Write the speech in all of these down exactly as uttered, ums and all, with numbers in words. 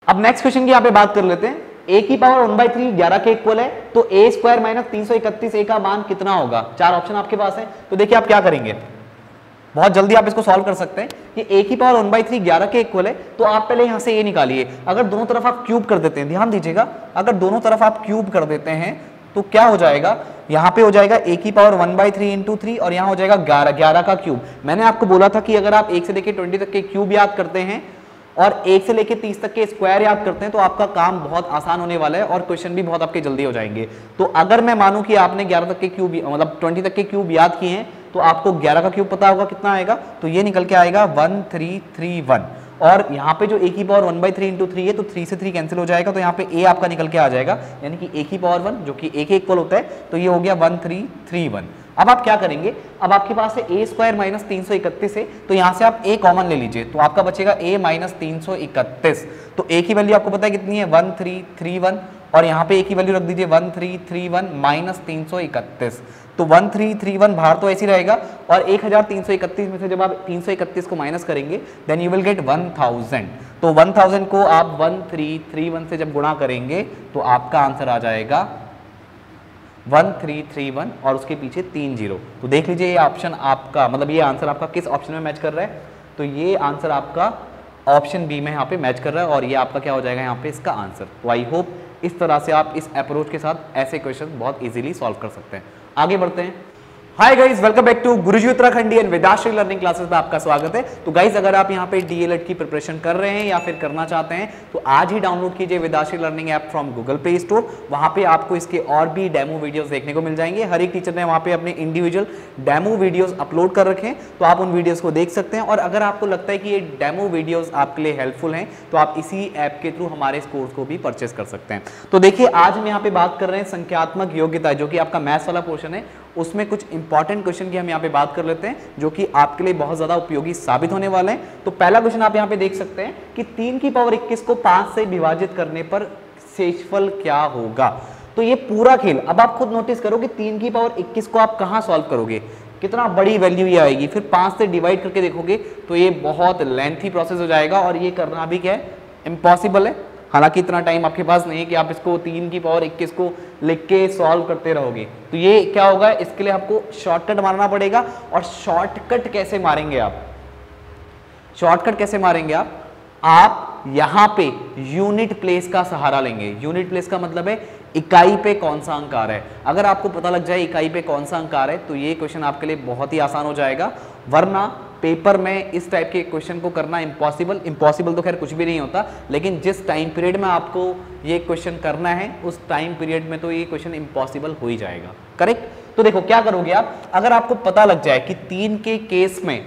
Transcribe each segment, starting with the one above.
अब next question की यहाँ पे बात कर लेते हैं। ए की पावर वन बाई थ्री ग्यारह के इक्वल है, तो ए स्क्वायर माइनस तीन सौ इकतीस ए का मान कितना होगा? चार ऑप्शन आपके पास है, तो देखिए आप क्या करेंगे, बहुत जल्दी आप इसको सॉल्व कर सकते हैं कि ए की पावर वन बाई थ्री ग्यारह के इक्वल है, तो आप पहले यहां से ए निकालिए। अगर दोनों तरफ आप क्यूब कर देते हैं, ध्यान दीजिएगा, अगर दोनों तरफ आप क्यूब कर देते हैं तो क्या हो जाएगा, यहाँ पे हो जाएगा ए की power one by three into three और यहाँ हो जाएगा ग्यारह, ग्यारह का क्यूब। मैंने आपको बोला था कि अगर आप एक से लेके ट्वेंटी तक के क्यूब याद करते हैं और एक से लेके तीस तक के स्क्वायर याद करते हैं तो आपका काम बहुत आसान होने वाला है और क्वेश्चन भी बहुत आपके जल्दी हो जाएंगे। तो अगर मैं मानूं कि आपने ग्यारह तक के क्यूब मतलब ट्वेंटी तक के क्यूब याद किए हैं तो आपको ग्यारह का क्यूब पता होगा कितना आएगा, तो ये निकल के आएगा वन थ्री थ्री वन। और यहाँ पे जो ए की power one by three into three है तो थ्री से थ्री कैंसिल हो जाएगा, तो यहाँ पे ए आपका निकल के आ जाएगा, यानी कि ए की पावर वन जो कि ए के इक्वल होता है, तो ये हो गया वन थ्री थ्री वन। अब आप क्या करेंगे, अब आपके पास है ए स्क्वायर माइनस तीन सौ इकतीस है, तो यहाँ से आप ए कॉमन ले लीजिए, तो आपका बचेगा ए माइनस तीन सौ इकतीस। तो ए की वैल्यू आपको पता है कितनी है, वन थ्री थ्री वन, और यहाँ पे ए की वैल्यू रख दीजिए one three three one minus तीन सौ इकतीस। तो वन थ्री थ्री वन बाहर तो ऐसे ही रहेगा, और एक हज़ार तीन सौ इकतीस में से जब आप तीन सौ इकतीस को माइनस करेंगे then you will get one thousand. तो वन थाउजेंड को आप वन थ्री थ्री वन से जब गुणा करेंगे तो आपका आंसर आ जाएगा वन थ्री थ्री वन और उसके पीछे तीन जीरो। तो देख लीजिए ये ऑप्शन आपका, मतलब ये आंसर आपका किस ऑप्शन में मैच कर रहा है, तो ये आंसर आपका ऑप्शन बी में यहाँ पे मैच कर रहा है और ये आपका क्या हो जाएगा यहाँ पे इसका आंसर। तो आई होप इस तरह से आप इस अप्रोच के साथ ऐसे क्वेश्चन बहुत इजीली सॉल्व कर सकते हैं। आगे बढ़ते हैं। Hi guys, welcome back to Guruji Uttarakhandi and Vedashri learning classes में आपका स्वागत है। तो गाइस अगर आप यहाँ पे डीएलएड की प्रिपरेशन कर रहे हैं या फिर करना चाहते हैं तो आज ही डाउनलोड कीजिए Vedashri learning app from Google Play Store. वहाँ पे आपको इसके और भी डेमो वीडियोस देखने को मिल जाएंगे। हर एक टीचर ने वहाँ पे अपने इंडिविजुअल डेमो वीडियोस अपलोड कर रखे हैं, तो आप उन वीडियोस को देख सकते हैं। और अगर आपको लगता है कि ये डेमो वीडियोस आपके लिए हेल्पफुल हैं तो आप इसी ऐप के थ्रू हमारे इस कोर्स को भी परचेस कर सकते हैं। तो देखिए आज हम यहाँ पे बात कर रहे हैं संख्यात्मक योग्यता, जो कि आपका मैथ्स वाला पोर्शन है, उसमें कुछ इंपॉर्टेंट क्वेश्चन की हम यहाँ पे बात कर लेते हैं जो कि आपके लिए बहुत ज्यादा उपयोगी साबित होने वाले हैं। तो पहला क्वेश्चन आप यहाँ पे देख सकते हैं कि तीन की पावर इक्कीस को पांच से विभाजित करने पर शेषफल क्या होगा। तो ये पूरा खेल अब आप खुद नोटिस करो कि तीन की पावर इक्कीस को आप कहाँ सॉल्व करोगे, कितना बड़ी वैल्यू ये आएगी, फिर पांच से डिवाइड करके देखोगे तो ये बहुत लेंथी प्रोसेस हो जाएगा और ये करना भी क्या है, इम्पॉसिबल है। हालांकि इतना टाइम आपके पास नहीं है कि आप इसको तीन की पावर इक्कीस को लिख के सॉल्व करते रहोगे। तो ये क्या होगा, इसके लिए आपको शॉर्टकट मारना पड़ेगा। और शॉर्टकट कैसे मारेंगे आप, शॉर्टकट कैसे मारेंगे आप आप यहां पे यूनिट प्लेस का सहारा लेंगे। यूनिट प्लेस का मतलब है इकाई पे कौन सा अंक आ रहा है। अगर आपको पता लग जाए इकाई पे कौन सा अंक आ रहा है तो ये क्वेश्चन आपके लिए बहुत ही आसान हो जाएगा। वरना पेपर में इस टाइप के क्वेश्चन को करना इम्पॉसिबल इम्पॉसिबल तो खैर कुछ भी नहीं होता, लेकिन जिस टाइम पीरियड में आपको ये क्वेश्चन करना है उस टाइम पीरियड में तो ये क्वेश्चन इम्पॉसिबल हो ही जाएगा। करेक्ट। तो देखो क्या करोगे आप, अगर आपको पता लग जाए कि तीन के केस में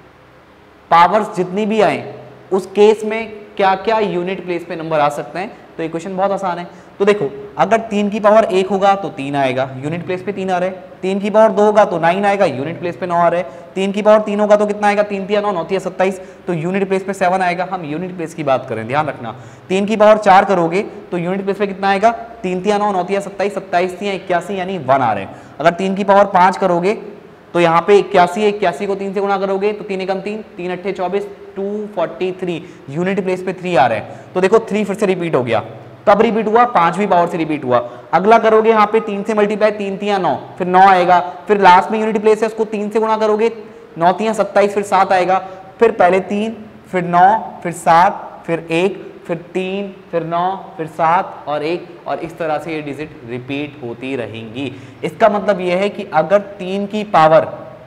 पावर्स जितनी भी आए उस केस में क्या क्या यूनिट प्लेस पे नंबर आ सकते हैं, तो ये क्वेश्चन बहुत आसान है। तो देखो अगर तीन की पावर एक होगा तो तीन आएगा, यूनिट प्लेस पे तीन आ रहे हैं। तीन की पावर दो होगा तो नाइन आएगा, यूनिट प्लेस पे नौ आ रहे हैं। तीन की पावर तीन होगा तो कितना आएगा, तीन तिया नौ, नौ तिया सत्ताईस, तो यूनिट प्लेस पे सेवन आएगा। हम यूनिट प्लेस की बात करें, ध्यान रखना। तीन की पावर चार करोगे तो यूनिट प्लेस पे कितना आएगा, तीन तिया नौ, नौ तिया सत्ताईस, सत्ताईस तिया इक्यासी यानी वन आ रहे हैं। अगर तीन की पावर पांच करोगे तो यहाँ पे इक्यासी इक्यासी को तीन से गुणा करोगे तो तीन एकम तीन, तीन अट्ठे चौबीस, two forty three, unit place पे थ्री आ रहे हैं। तो देखो थ्री फिर से रिपीट हो गया, तब रिपीट हुआ, पांचवी पावर से रिपीट हुआ। अगला करोगे यहाँ पे तीन से मल्टीप्लाई, तीन तिया नौ, फिर नौ आएगा। फिर लास्ट में यूनिट प्लेस है उसको तीन से गुणा करोगे, नौ तिया सत्ताईस, फिर सात आएगा। फिर पहले तीन, फिर नौ, फिर सात, फिर एक, फिर तीन, फिर नौ, फिर सात और एक, और इस तरह से ये डिजिट रिपीट होती रहेंगी। इसका मतलब यह है कि अगर तीन की पावर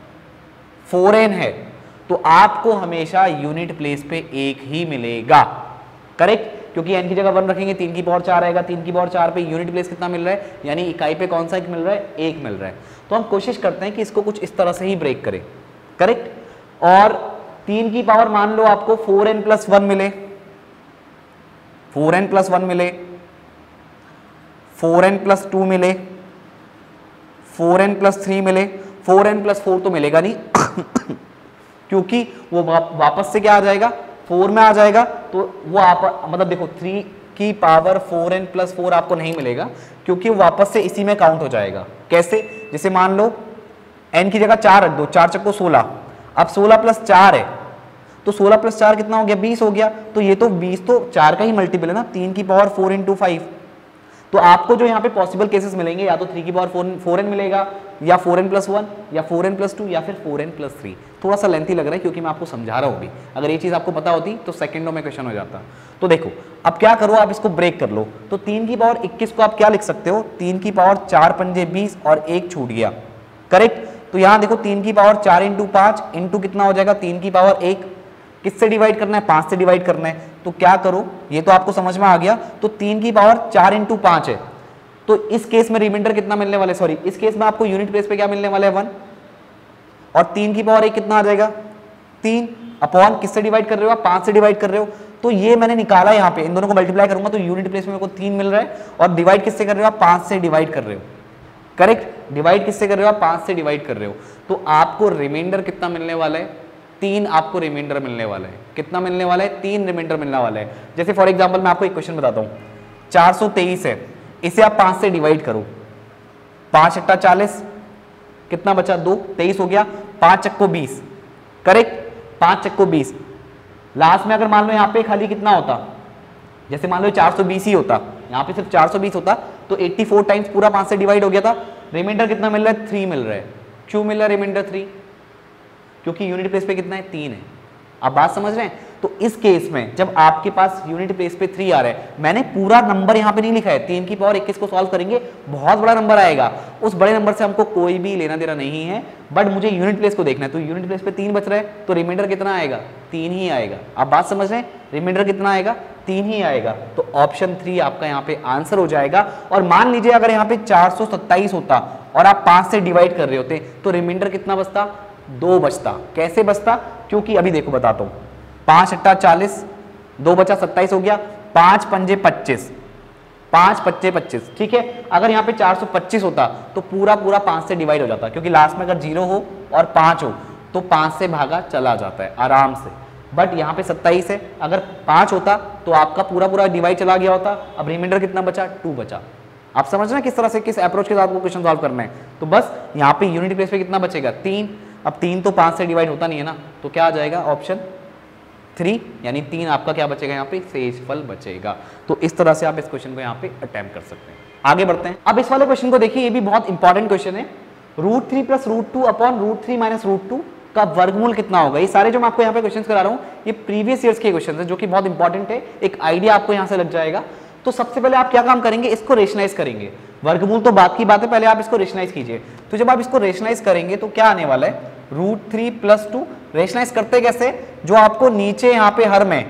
फोर एन है तो आपको हमेशा यूनिट प्लेस पे एक ही मिलेगा। करेक्ट, क्योंकि एन की जगह वन रखेंगे, तीन की पावर चार आएगा। तीन की पावर चार पे यूनिट प्लेस कितना मिल रहा है, यानी इकाई पे कौन सा एक मिल रहा है, एक मिल रहा है। तो हम कोशिश करते हैं कि इसको कुछ इस तरह से ही ब्रेक करें। करेक्ट। और तीन की पावर मान लो आपको फोर एन प्लस वन मिले, फोर एन प्लस वन मिले, फोर एन प्लस टू मिले, फोर एन प्लस थ्री मिले। फोर एन प्लस फोर तो मिलेगा नहीं क्योंकि वो वापस से क्या आ जाएगा, फोर में आ जाएगा। तो वो आप मतलब देखो थ्री की power four N plus four आपको नहीं मिलेगा क्योंकि वो वापस से इसी में काउंट हो जाएगा। कैसे, जैसे मान लो एन की जगह चार रख दो, चार चक्को सोलह, अब सोलह प्लस चार है तो सोलह प्लस चार कितना हो गया, बीस हो गया। तो ये तो बीस तो चार का ही मल्टीपल है ना, तीन की पावर फोर इंटू फाइव। तो आपको जो यहाँ पे पॉसिबल केसेस मिलेंगे या तो थ्री की पावर फोर फोर एन मिलेगा, या फोर एन प्लस वन, या फोर एन प्लस टू, या फिर फोर एन प्लस थ्री। थोड़ा सा लेंथी लग रहा है क्योंकि मैं आपको समझा रहा हूँ भी, अगर ये चीज़ आपको पता होती तो सेकंडों में क्वेश्चन हो जाता। तो देखो अब क्या करो, आप इसको ब्रेक कर लो। तो तीन की पावर इक्कीस को आप क्या लिख सकते हो, तीन की पावर चार पंजे बीस और एक छूट गया, करेक्ट। तो यहाँ देखो तीन की पावर चार इंटू पाँच इंटू कितना हो जाएगा, तीन की पावर एक, किससे डिवाइड करना है, पाँच से डिवाइड करना है। तो क्या करो, ये तो आपको समझ में आ गया। तो तीन की पावर चार इंटू पाँच है, तो इस केस में रिमाइंडर कितना मिलने वाला है, सॉरी इस केस में आपको यूनिट प्लेस पे क्या मिलने वाला है, वन। और तीन की पावर एक कितना आ जाएगा, तीन अपॉन किससे डिवाइड कर रहे हो आप, पाँच से डिवाइड कर रहे हो। तो ये मैंने निकाला यहाँ पे, इन दोनों को मल्टीप्लाई करूंगा तो यूनिट प्लेस में मेरे को तीन मिल रहा है, और डिवाइड किससे कर रहे हो आप, पाँच से डिवाइड कर रहे हो, करेक्ट। डिवाइड किससे कर रहे हो आप, पाँच से डिवाइड कर रहे हो। तो आपको रिमाइंडर कितना मिलने वाला है, तीन आपको रिमाइंडर मिलने वाला है। कितना मिलने वाला है, तीन रिमाइंडर मिलने वाला है। जैसे फॉर एग्जाम्पल मैं आपको एक क्वेश्चन बताता हूँ, चार सौ तेईस है, इसे आप पाँच से डिवाइड करो, पाँच अट्टा चालीस, कितना बचा, दो, तेईस हो गया, पाँच चक्को बीस, करेक्ट, पाँच चक्को बीस। लास्ट में अगर मान लो यहाँ पे खाली कितना होता, जैसे मान लो चार सौ बीस ही होता, यहाँ पे सिर्फ चार सौ बीस होता तो चौरासी टाइम्स पूरा पाँच से डिवाइड हो गया था। रिमाइंडर कितना मिल रहा है, थ्री मिल रहा है। क्यों मिल रहा है रिमाइंडर थ्री, क्योंकि यूनिट प्लेस पे कितना है, तीन है। आप बात समझ रहे हैं। तो इस केस में जब आपके पास यूनिट प्लेस पे थ्री आ रहा है, मैंने पूरा नंबर यहाँ पे नहीं लिखा है, तीन की पावर इक्कीस को सॉल्व करेंगे बहुत बड़ा नंबर आएगा, उस बड़े नंबर से हमको कोई भी लेना देना नहीं है, बट मुझे यूनिट प्लेस को देखना है। तो यूनिट प्लेस पे तीन बच रहा है, तो रिमाइंडर कितना आएगा, तीन ही आएगा। आप बात समझ रहे हैं, रिमाइंडर कितना आएगा, तीन ही आएगा। तो ऑप्शन थ्री आपका यहाँ पे आंसर हो जाएगा। और मान लीजिए अगर यहाँ पे चार सौ सत्ताईस होता और आप पांच से डिवाइड कर रहे होते तो रिमाइंडर कितना बचता, दो बचता। कैसे बचता, क्योंकि अभी देखो बताता हूं, पांच अट्टा चालीस, दो बचा सत्ताईस हो गया, पांच पंजे पच्चीस, पांच पच्चे पच्चीस, ठीक है। अगर यहाँ पे चार सौ पच्चीस होता तो पूरा पूरा पांच से डिवाइड हो जाता, क्योंकि लास्ट में अगर जीरो हो और पांच हो तो पांच से भागा चला जाता है आराम से। बट यहाँ पे सत्ताईस है, अगर पांच होता तो आपका पूरा पूरा डिवाइड चला गया होता। अब रिमाइंडर कितना बचा, टू बचा। आप समझ रहे हैं किस तरह से, किस अप्रोच के साथ वो क्वेश्चन सॉल्व करना है। तो बस यहाँ पे यूनिट प्लेस पे कितना बचेगा, तीन। अब तीन तो पांच से डिवाइड होता नहीं है ना, तो क्या आ जाएगा, ऑप्शन थ्री, यानी तीन आपका क्या बचेगा, यहाँ पे शेषफल बचेगा। तो इस तरह से आप इस क्वेश्चन को यहाँ पे अटेम्प्ट कर सकते हैं। आगे बढ़ते हैं। अब इस वाले क्वेश्चन को देखिए, ये भी बहुत इंपॉर्टेंट क्वेश्चन है। Root three plus root two upon root three minus root two का वर्गमूल कितना होगा। ये सारे जो मैं आपको यहाँ पे क्वेश्चन करा रहा हूँ, ये प्रीवियस ईयर्स के क्वेश्चन है, जो कि बहुत इंपॉर्टेंट है। एक आइडिया आपको यहाँ से लग जाएगा। तो सबसे पहले आप क्या काम करेंगे, इसको रेशनाइज करेंगे। वर्गमूल तो बात की बात है, पहले आप इसको रेशनाइज कीजिए। तो जब आप इसको रेशनाइज करेंगे तो क्या आने वाला है, root three plus two. Rationalise करते कैसे, जो आपको नीचे यहाँ पे हर में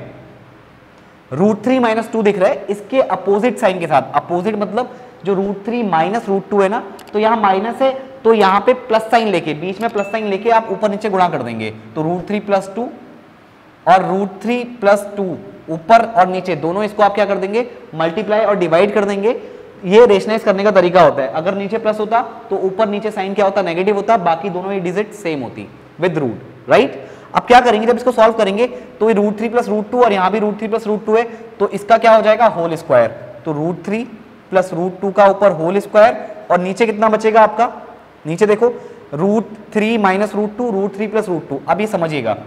रूट थ्री माइनस टू दिख रहा है, इसके अपोजिट साइन के साथ। अपोजिट मतलब जो root three minus root two है ना, तो यहाँ माइनस है तो यहाँ पे प्लस साइन लेके, बीच में प्लस साइन लेके आप ऊपर नीचे गुणा कर देंगे। तो रूट थ्री प्लस टू और रूट थ्री प्लस टू ऊपर और नीचे दोनों, इसको आप क्या कर देंगे, मल्टीप्लाई और डिवाइड कर देंगे। ये रेशनाइज करने का तरीका होता है। अगर नीचे प्लस होता तो ऊपर नीचे साइन क्या होता, नेगेटिव होता, बाकी दोनों ही डिजिट सेम होती विद रूट, राइट। अब क्या करेंगे, जब इसको सॉल्व करेंगे तो ये root three plus root two और यहाँ भी root three plus root two है, तो इसका क्या हो जाएगा, होल स्क्वायर। तो root three plus root two का ऊपर होल स्क्वायर, और नीचे कितना बचेगा आपका, नीचे देखो root three minus root two, root three plus root two. अब ये समझिएगा,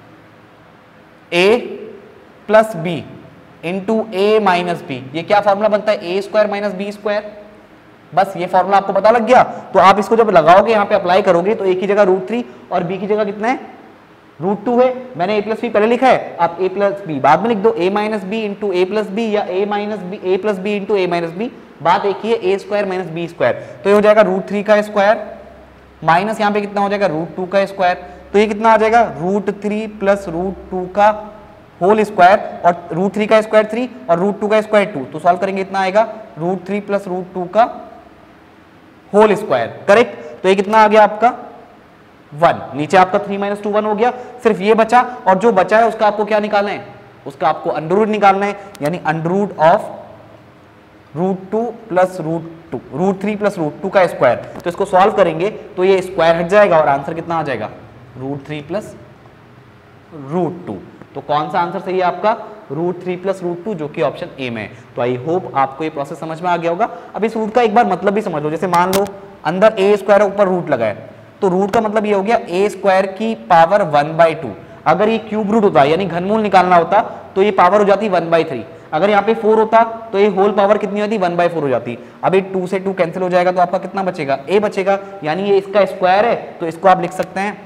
A plus B into A minus B, ये क्या फॉर्मूला बनता है, A square minus B square. बस ये फॉर्मूला आपको पता लग गया। तो आप इसको जब लगाओगे, यहाँ पे अप्लाई करोगे, तो ए की जगह रूट थ्री और बी की जगह कितना है, रूट टू है। मैंने ए प्लस बी पहले लिखा है, आप ए प्लस बी बाद में लिख दो, A minus B into A plus B, या A minus B A plus B into A minus B. बात एक ही है, A square minus B square. तो ये हो जाएगा रूट थ्री का स्क्वायर माइनस यहाँ पे कितना हो जाएगा, रूट टू का स्क्वायर। तो ये कितना आ जाएगा, root three plus root two का होल स्क्वायर, और रूट थ्री का स्क्वायर थ्री और रूट टू का स्क्वायर टू। तो सॉल्व करेंगे इतना आएगा, root three plus root two का होल स्क्वायर, करेक्ट। तो ये कितना आ गया आपका, वन। नीचे आपका थ्री माइनस टू वन हो गया, सिर्फ ये बचा, और जो बचा है उसका आपको क्या निकालना है, उसका आपको अंडर रूट निकालना है, यानी under root of root two plus root two, root three plus root two का स्क्वायर। तो इसको सॉल्व करेंगे तो ये स्क्वायर हट जाएगा और आंसर कितना आ जाएगा, root three plus root two. तो कौन सा आंसर सही है आपका, root three plus root two, जो कि ऑप्शन ए में है। तो आई होप आपको ये प्रोसेस समझ में आ गया होगा। अब इस रूट का एक बार मतलब भी समझ लो। जैसे मान लो अंदर ए स्क्वायर ऊपर रूट लगा है, तो रूट का मतलब ये हो गया ए स्क्वायर की पावर वन बाई टू। अगर ये क्यूब रूट होता यानी घनमूल निकालना होता तो ये पावर हो जाती वन बाई थ्री, अगर यहाँ पे फोर होता तो ये होल पावर कितनी होती वन बाई फोर हो जाती। अब ये टू से टू कैंसिल हो जाएगा तो आपका कितना बचेगा, ए बचेगा, यानी ये इसका स्क्वायर है तो इसको आप लिख सकते हैं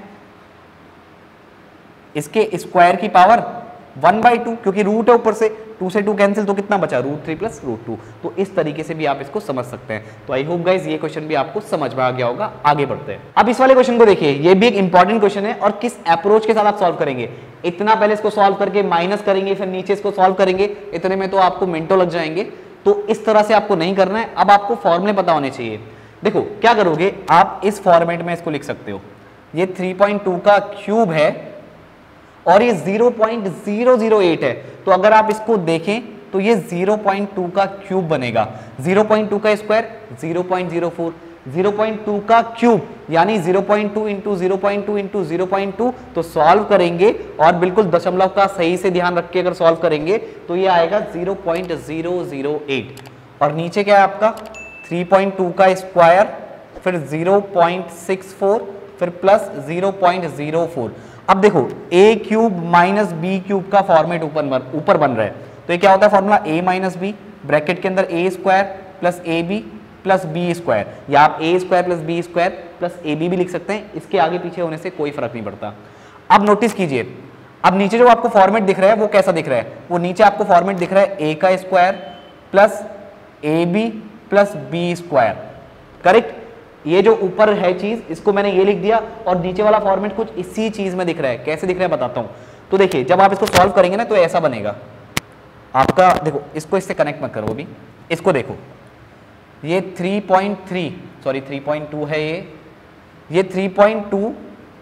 इसके स्क्वायर की पावर वन बाई टू, क्योंकि रूट है ऊपर से, टू से टू कैंसिल तो कितना बचा root three plus root two. तो इस तरीके से भी आप इसको समझ सकते हैं। तो आई होप गाइज ये क्वेश्चन भी आपको समझ में आ गया होगा। आगे बढ़ते हैं, अब इस वाले क्वेश्चन को देखिए, ये भी एक इंपॉर्टेंट क्वेश्चन है और किस अप्रोच के साथ आप सॉल्व करेंगे। इतना पहले इसको सॉल्व करके माइनस करेंगे फिर नीचे इसको सॉल्व करेंगे, इतने में तो आपको मिनटों लग जाएंगे। तो इस तरह से आपको नहीं करना है, अब आपको फॉर्मूले पता होने चाहिए। देखो क्या करोगे आप, इस फॉर्मेट में इसको लिख सकते हो, ये थ्री पॉइंट टू का क्यूब है और ये zero point zero zero eight है, तो अगर आप इसको देखें तो ये ज़ीरो पॉइंट टू का क्यूब बनेगा। ज़ीरो पॉइंट टू का square zero point zero four, zero point two का क्यूब यानी zero point two into zero point two into zero point two. तो सॉल्व करेंगे और बिल्कुल दशमलव का सही से ध्यान रख के अगर सॉल्व करेंगे तो ये आएगा zero point zero zero eight, और नीचे क्या है आपका थ्री पॉइंट टू का स्क्वायर, फिर ज़ीरो पॉइंट सिक्स फोर, फिर plus zero point zero four. अब देखो a cube minus B cube का फॉर्मेट ऊपर बन ऊपर बन रहा है, तो ये क्या होता है formula a minus B, bracket के अंदर a square plus A B plus B square, या आप a square plus B square plus A B भी लिख सकते हैं, इसके आगे पीछे होने से कोई फर्क नहीं पड़ता। अब नोटिस कीजिए, अब नीचे जो आपको फॉर्मेट दिख रहा है वो कैसा दिख रहा है, वो नीचे आपको फॉर्मेट दिख रहा है a का square plus A B plus B square, correct. ये जो ऊपर है चीज इसको मैंने ये लिख दिया और नीचे वाला फॉर्मेट कुछ इसी चीज में दिख रहा है। कैसे दिख रहा है बताता हूं। तो देखिए जब आप इसको सॉल्व करेंगे ना तो ऐसा बनेगा आपका, देखो इसको इससे कनेक्ट मत करो अभी, इसको देखो ये three point three sorry three point two है, ये ये थ्री पॉइंट टू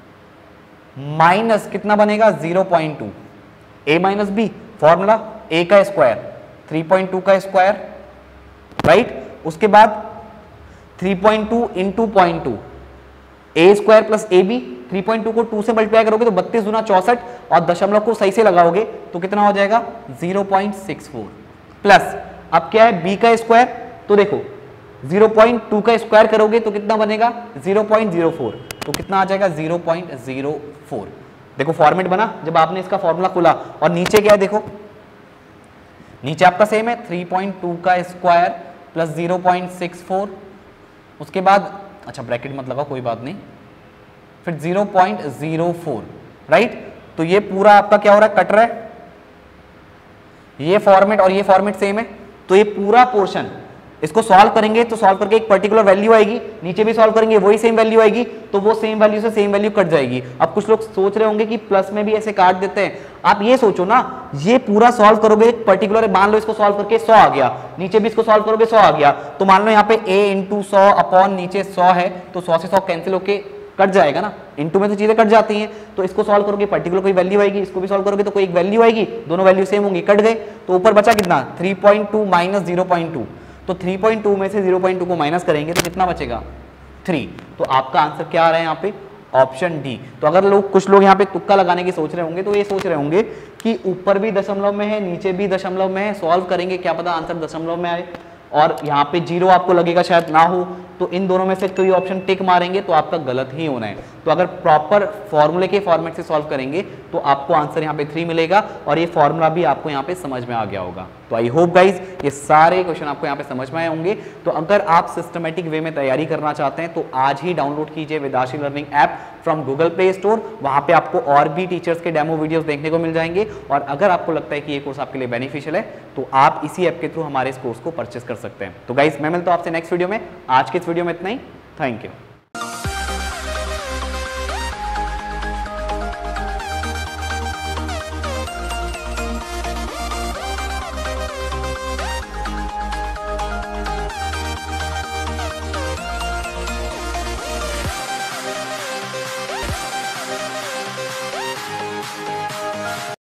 माइनस कितना बनेगा zero point two, a minus B, formula a का स्क्वायर थ्री पॉइंट टू का स्क्वायर, राइट। उसके बाद three point two into point two, A square plus A B, three point two को two से multiply करोगे तो बत्तीस गुना चौसठ, और दशमलव को सही से लगाओगे तो कितना हो जाएगा zero point six four, plus अब क्या है b का स्क्वायर, तो देखो ज़ीरो पॉइंट टू का स्क्वायर करोगे तो कितना बनेगा ज़ीरो पॉइंट ज़ीरो फोर, तो कितना आ जाएगा ज़ीरो पॉइंट ज़ीरो फोर। देखो फॉर्मेट बना जब आपने इसका फॉर्मूला खोला, और नीचे क्या है देखो, नीचे आपका सेम है थ्री पॉइंट टू का square plus zero point six four, उसके बाद अच्छा ब्रैकेट मत लगाओ कोई बात नहीं, फिर zero point zero four, right. तो ये पूरा आपका क्या हो रहा है, कट रहा है, ये फॉर्मेट और ये फॉर्मेट सेम है, तो ये पूरा पोर्शन इसको सॉल्व करेंगे तो सॉल्व करके एक पर्टिकुलर वैल्यू आएगी, नीचे भी सॉल्व करेंगे वही सेम वैल्यू आएगी, तो वो सेम वैल्यू से सेम वैल्यू कट जाएगी। अब कुछ लोग सोच रहे होंगे कि प्लस में भी ऐसे काट देते हैं, आप ये सोचो ना, ये पूरा सॉल्व करोगे एक पर्टिकुलर, मान लो इसको सॉल्व करके सौ आ गया, नीचे भी इसको सॉल्व करोगे सौ आ गया, तो मान लो यहाँ पे a इंटू सौ अपॉन नीचे सौ है, तो सौ से सौ कैंसिल होके कट जाएगा ना, इंटू में तो चीजें कट जाती हैं। तो इसको सॉल्व करोगे पर्टिकुलर कोई वैल्यू आएगी, इसको भी सॉल्व करोगे तो कोई एक वैल्यू आएगी, दोनों वैल्यू सेम होंगी, कट गए, तो ऊपर बचा कितना three point two minus zero point two, तो थ्री पॉइंट टू में से ज़ीरो पॉइंट टू को माइनस करेंगे तो कितना बचेगा थ्री। तो आपका आंसर क्या आ रहा है यहाँ पे ऑप्शन डी। तो अगर लोग कुछ लोग यहाँ पे तुक्का लगाने की सोच रहे होंगे तो ये सोच रहे होंगे कि ऊपर भी दशमलव में है नीचे भी दशमलव में है, सॉल्व करेंगे क्या पता आंसर दशमलव में आए, और यहाँ पे जीरो आपको लगेगा शायद ना हो, तो इन दोनों में से कोई ऑप्शन टिक मारेंगे तो आपका गलत ही होना है। तो अगर प्रॉपर फॉर्मूले के फॉर्मेट से सॉल्व करेंगे तो आपको आंसर यहाँ पे थ्री मिलेगा, और ये फॉर्मूला भी आपको यहाँ पे समझ में आ गया होगा। तो आई होप गाइज ये सारे क्वेश्चन आपको यहाँ पे समझ में आए होंगे। तो अगर आप सिस्टमेटिक वे में तैयारी करना चाहते हैं तो आज ही डाउनलोड कीजिए Vedashri learning app from Google Play Store, वहाँ पे आपको और भी टीचर्स के डेमो वीडियोस देखने को मिल जाएंगे। और अगर आपको लगता है कि ये कोर्स आपके लिए बेनिफिशियल है तो आप इसी ऐप के थ्रू हमारे इस कोर्स को परचेस कर सकते हैं। तो गाइज मैं मिलता हूँ आपसे नेक्स्ट वीडियो में, आज के इस वीडियो में इतना ही, थैंक यू।